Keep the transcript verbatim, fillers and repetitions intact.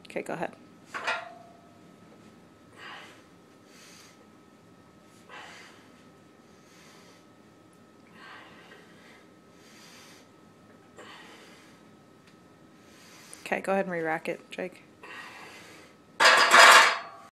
Okay, go ahead. Okay, go ahead and re-rack it, Jake.